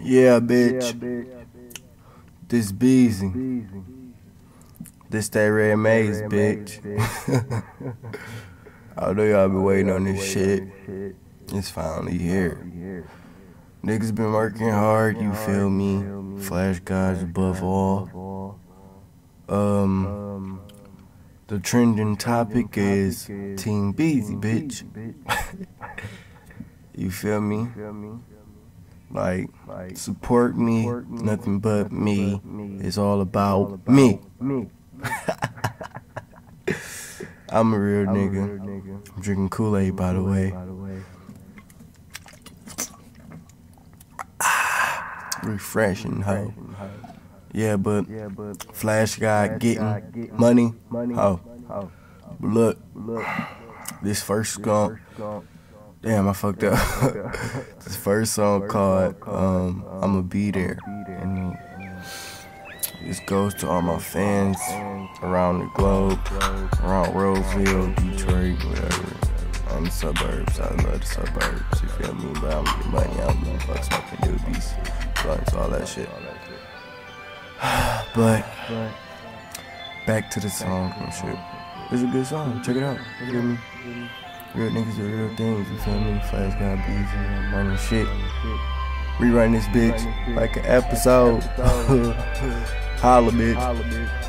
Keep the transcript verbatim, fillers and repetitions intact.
Yeah, bitch. This Beezy. This that Red Maze, bitch. I know y'all been waiting on this shit. It's finally here. Niggas been working hard, you feel me? Flash gods above all. Um, the trending topic is Team Beezy, bitch. You feel me? Like, support me, nothing but me. It's all about me. I'm a real nigga. I'm drinking Kool-Aid, by the way. Refreshing, ho. Yeah, but Flash God getting money, ho. But look, this first skunk. Damn, I fucked up. This first song called um, I'ma Be There. And this goes to all my fans around the globe, around Roseville, Detroit, whatever. I'm the suburbs, I love the suburbs, you feel me? But I'm getting money, I don't give a fuck smoking doobies, blunts, all that shit. But, back to the song and shit. It's a good song, check it out, you feel me? Real niggas do real things, you feel me? Flash got Beezy, running shit. Rewriting this bitch like an episode. Holla, bitch.